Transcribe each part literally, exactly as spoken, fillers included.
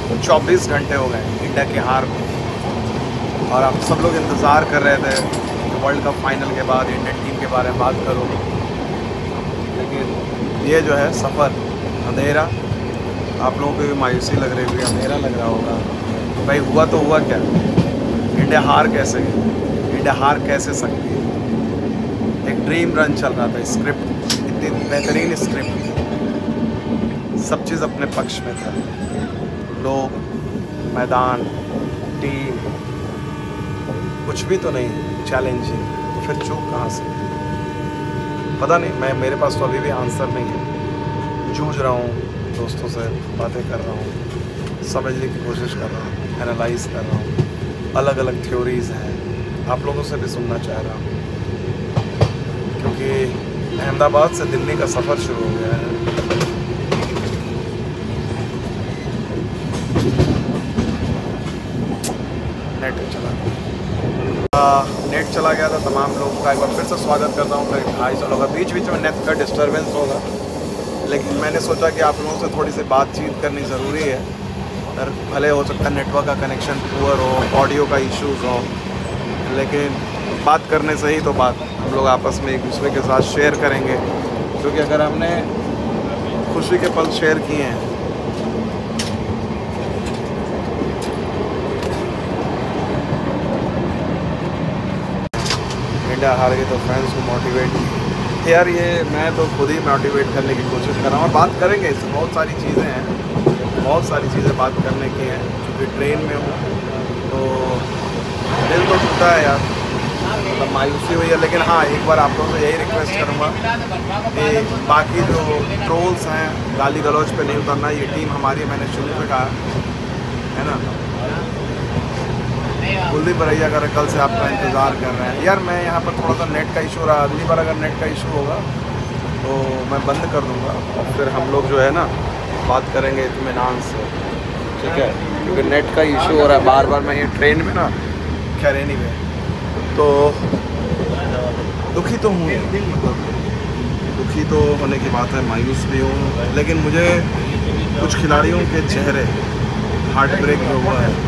चौबीस घंटे हो गए इंडिया की हार में, और आप सब लोग इंतज़ार कर रहे थे कि वर्ल्ड कप फाइनल के बाद इंडियन टीम के बारे में बात करो, लेकिन ये जो है सफ़र अंधेरा, आप लोगों को भी मायूसी लग रही होगी, अंधेरा लग रहा होगा। भाई हुआ तो हुआ क्या, इंडिया हार कैसे गई, इंडिया हार कैसे सकती है। एक ड्रीम रन चल रहा था, स्क्रिप्ट इतनी बेहतरीन स्क्रिप्ट थी, सब चीज़ अपने पक्ष में था, लोग, मैदान, टीम, कुछ भी तो नहीं चैलेंजिंग, तो फिर चूक कहाँ से? पता नहीं, मैं मेरे पास तो अभी भी आंसर नहीं है। जूझ रहा हूँ, दोस्तों से बातें कर रहा हूँ, समझने की कोशिश कर रहा हूँ, एनालाइज कर रहा हूँ, अलग अलग थ्योरीज़ हैं, आप लोगों से भी सुनना चाह रहा हूँ, क्योंकि अहमदाबाद से दिल्ली का सफ़र शुरू हो गया है। नेट चला गया नेट चला गया था तमाम लोगों का एक बार फिर से स्वागत करता हूँ। करीब ढाई साल होगा, बीच बीच में नेट का डिस्टर्बेंस होगा, लेकिन मैंने सोचा कि आप लोगों से थोड़ी सी बातचीत करनी ज़रूरी है। अगर भले हो सकता है नेटवर्क का कनेक्शन पुअर हो, ऑडियो का इश्यूज़ हो, लेकिन बात करने से ही तो बात हम लोग आपस में एक दूसरे के साथ शेयर करेंगे, क्योंकि अगर हमने खुशी के पल शेयर किए हैं, इंडिया हार गई तो फैंस को मोटिवेट, यार ये मैं तो खुद ही मोटिवेट करने की कोशिश कर रहा हूँ, और बात करेंगे इससे, बहुत सारी चीज़ें हैं, बहुत सारी चीज़ें बात करने की हैं। क्योंकि ट्रेन में हूँ तो दिल तो टूटा है यार, मतलब मायूसी हुई है, लेकिन हाँ एक बार आप लोगों से यही रिक्वेस्ट करूँगा कि बाकी जो ट्रोल्स हैं, गाली गलौज पे नहीं उतरना, ये टीम हमारी, मैंने शुरू में कहा है ना। कुलदीप भरैया अगर कल से आपका इंतज़ार कर रहे हैं, यार मैं यहाँ पर थोड़ा सा नेट का इशू रहा, अगली बार अगर नेट का इशू होगा तो मैं बंद कर दूँगा, और फिर हम लोग जो है ना बात करेंगे इत्मीनान से, ठीक है, क्योंकि नेट का इशू हो रहा है बार बार। मैं ये ट्रेन में ना, खैर एनीवे, तो दुखी तो हूँ, दुखी तो होने की बात है, मायूस भी हूँ, लेकिन मुझे कुछ खिलाड़ियों के चेहरे, हार्ट ब्रेक जो हुआ है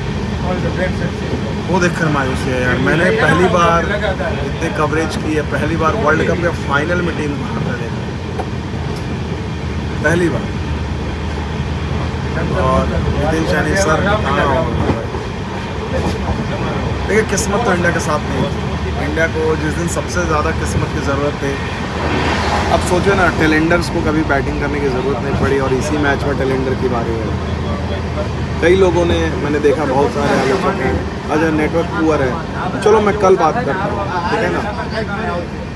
वो देखकर मायूसी है यार। मैंने पहली बार इतने कवरेज की है, पहली बार वर्ल्ड कप के फाइनल में टीम को हारते देखा, पहली बार, और नितिन शैनी सर कहाँ, देखिए किस्मत तो इंडिया के साथ नहीं थी। इंडिया को जिस दिन सबसे ज़्यादा किस्मत की ज़रूरत थी, अब सोचो ना, टेलेंडर्स को कभी बैटिंग करने की ज़रूरत नहीं पड़ी, और इसी मैच में टेलेंडर की बारी है। कई लोगों ने, मैंने देखा बहुत सारे आलोचक हैं, अजय नेटवर्क पुअर है, चलो मैं कल बात करता हूँ, ठीक है ना।